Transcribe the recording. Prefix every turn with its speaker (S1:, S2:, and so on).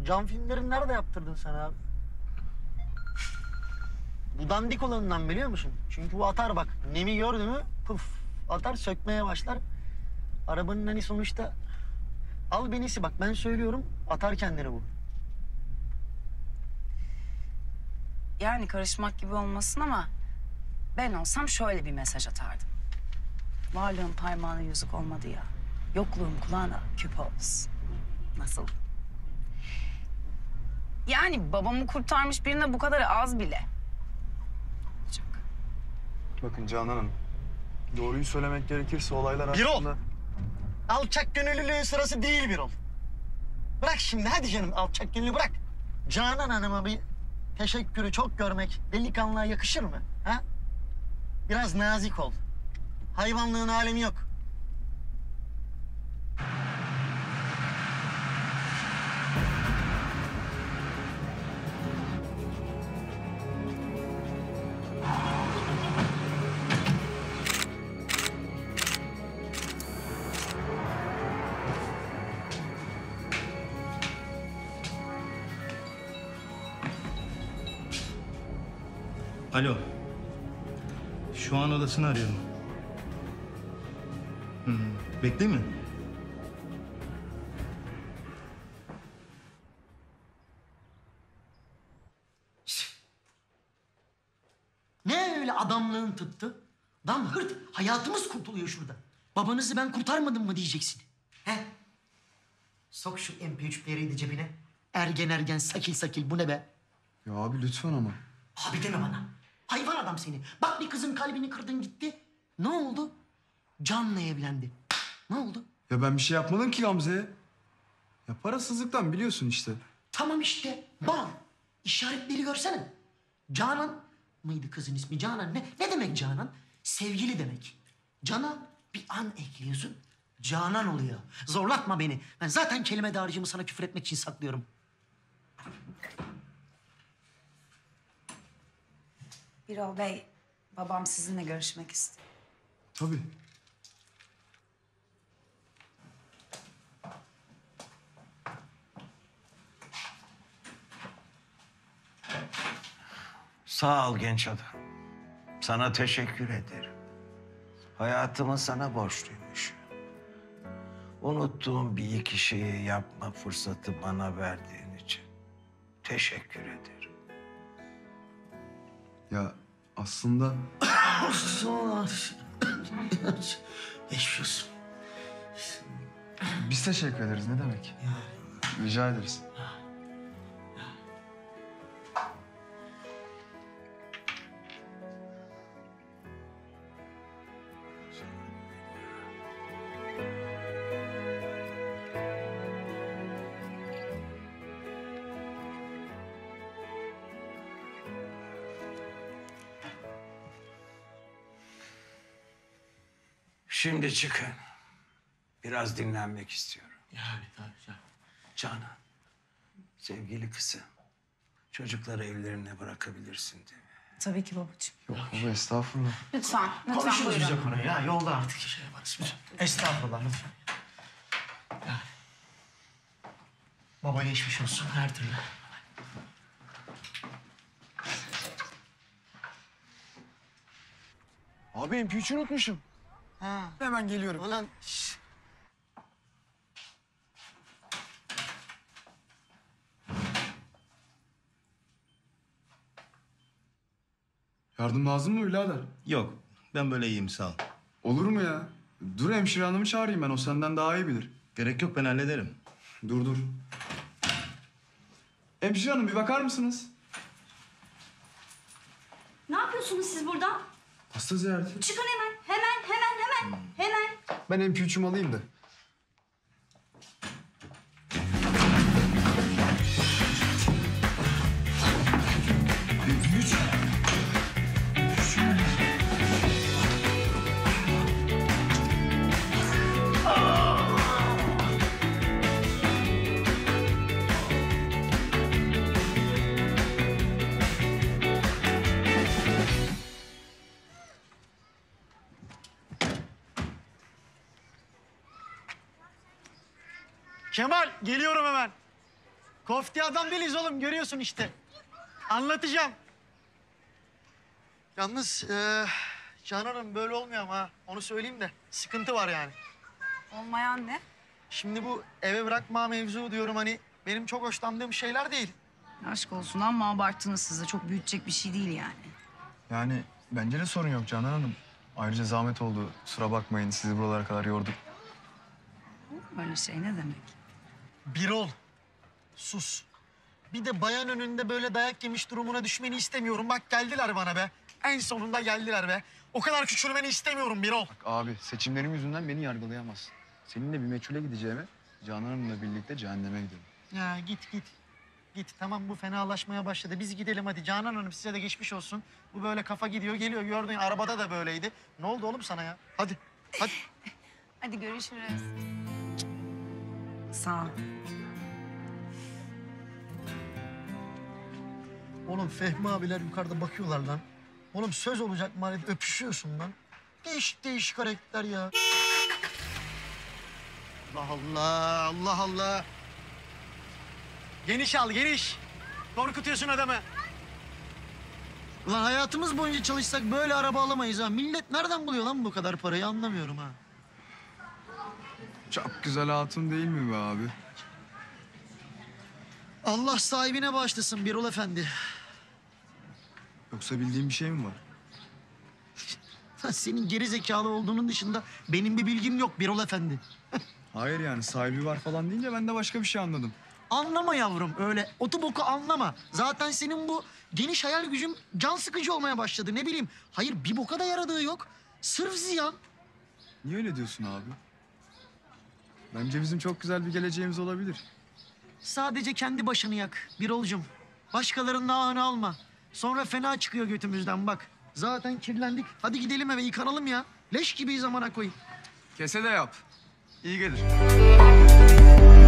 S1: Bu cam filmlerini nerede yaptırdın sen abi? Bu dandik olanından biliyor musun? Çünkü bu atar bak. Nemi gördü mü puf atar sökmeye başlar. Arabanın hani sonuçta albenisi bak ben söylüyorum atar kendini bu.
S2: Yani karışmak gibi olmasın ama ben olsam şöyle bir mesaj atardım. Varlığın parmağına yüzük olmadı ya. Yokluğun kulağına küpe olsun. Nasıl? Yani babamı kurtarmış birine bu kadar az bile. Çok.
S3: Bakın Canan Hanım, doğruyu söylemek gerekirse olaylar
S1: Birol!
S3: aslında...
S1: Alçak gönüllülüğün sırası değil Birol. Bırak şimdi hadi canım alçak gönüllü bırak. Canan Hanım'a bir teşekkürü çok görmek delikanlığa yakışır mı? Ha? Biraz nazik ol. Hayvanlığın alemi yok.
S4: Alo. Şu an odasını arıyorum. Bekleyeyim mi?
S1: Ne öyle adamlığın tuttu? Lan hırt, hayatımız kurtuluyor şurada. Babanızı ben kurtarmadım mı diyeceksin. He? Sok şu MP3 player'ı de cebine. Ergen ergen, sakil sakil bu ne be?
S3: Ya abi lütfen ama.
S1: Abi deme bana. Hayvan adam seni. Bak bir kızın kalbini kırdın gitti. Ne oldu? Can'la evlendi. Ne oldu?
S3: Ya ben bir şey yapmadım ki Gamze'ye. Ya parasızlıktan biliyorsun işte.
S1: Tamam işte. Bal. İşaretleri görsene. Canan mıydı kızın ismi? Canan ne? Ne demek Canan? Sevgili demek. Cana bir an ekliyorsun. Canan oluyor. Zorlatma beni. Ben zaten kelime dağarcığımı sana küfür etmek için saklıyorum.
S2: Birol Bey, babam sizinle görüşmek istiyor.
S3: Tabii.
S5: Sağ ol genç adam. Sana teşekkür ederim. Hayatımı sana borçluymuş. Unuttuğum bir iki şeyi yapma fırsatı bana verdiğin için teşekkür ederim.
S3: Ya aslında
S1: Geçmiş olsun.
S3: biz teşekkür ederiz. Ne demek? Rica ederiz.
S5: Şimdi çıkın. Biraz dinlenmek istiyorum.
S1: Yani.
S5: Canan, sevgili kızım, çocukları evlerine bırakabilirsin değil mi?
S2: Tabii ki babacığım.
S3: Yok baba estağfurullah.
S2: Lütfen, lütfen
S1: Konuşuruz biz
S2: buyurun.
S1: o konuyu ya. Yolda artık şey yaparız. Estağfurullah lütfen. Yani. Baba geçmiş olsun her türlü.
S3: Abi MP3'ü unutmuşum.
S1: Ha.
S3: Hemen geliyorum.
S1: Ulan şş.
S3: Yardım lazım mı birader?
S4: Yok. Ben böyle iyiyim sağ ol.
S3: Olur mu ya? Dur hemşire hanımı çağırayım ben. O senden daha iyi bilir.
S4: Gerek yok ben hallederim.
S3: Dur. Hemşire hanım bir bakar mısınız?
S6: Ne yapıyorsunuz siz burada?
S3: Hasta ziyareti.
S6: Çıkın hemen. Hemen.
S3: Ben MP3'ümü alayım da.
S1: Kemal geliyorum hemen. Kofti adam değiliz oğlum, görüyorsun işte. Anlatacağım. Yalnız Canan'ım böyle olmuyor ama ha. Onu söyleyeyim de sıkıntı var yani.
S2: Olmayan ne?
S1: Şimdi bu eve bırakma mevzu diyorum hani benim çok hoşlandığım şeyler değil.
S2: Aşk olsun ama abarttınız siz de. Çok büyütecek bir şey değil yani.
S3: Yani bence de sorun yok Canan Hanım. Ayrıca zahmet oldu. Kusura bakmayın sizi buralara kadar yorduk.
S2: Öyle şey ne demek?
S1: Birol, sus. Bir de bayan önünde böyle dayak yemiş durumuna düşmeni istemiyorum. Bak geldiler bana be. En sonunda geldiler be. O kadar küçülmeni istemiyorum Birol.
S3: Bak abi seçimlerim yüzünden beni yargılayamazsın. Seninle bir meçhule gideceğime Canan Hanım'la birlikte cehenneme gidelim.
S1: Ya git git. Git tamam bu fenalaşmaya başladı. Biz gidelim hadi. Canan Hanım size de geçmiş olsun. Bu böyle kafa gidiyor geliyor gördün arabada da böyleydi. Ne oldu oğlum sana ya? Hadi hadi.
S2: Hadi görüşürüz. Sağ ol.
S1: Oğlum Fehmi abiler yukarıda bakıyorlar lan. Oğlum söz olacak mahallede öpüşüyorsun lan. Değişik değişik hareketler ya. Allah Allah, Allah Allah. Geniş al, geniş. Korkutuyorsun adamı. Ulan hayatımız boyunca çalışsak böyle araba alamayız ha. Millet nereden buluyor lan bu kadar parayı anlamıyorum ha.
S3: Çok güzel hatun değil mi be abi?
S1: Allah sahibine bağışlasın Birol Efendi.
S3: Yoksa bildiğin bir şey mi var?
S1: Senin geri zekalı olduğunun dışında benim bir bilgim yok Birol Efendi.
S3: Hayır yani sahibi var falan deyince ben de başka bir şey anladım.
S1: Anlama yavrum öyle otu boku anlama. Zaten senin bu geniş hayal gücün can sıkıcı olmaya başladı ne bileyim. Hayır bir boka da yaradığı yok. Sırf ziyan.
S3: Niye öyle diyorsun abi? Bence bizim çok güzel bir geleceğimiz olabilir.
S1: Sadece kendi başını yak Birol'cum. Başkalarının ahını alma. Sonra fena çıkıyor götümüzden bak. Zaten kirlendik. Hadi gidelim eve yıkanalım ya. Leş gibiyiz amına koyayım.
S3: Kese de yap. İyi gelir.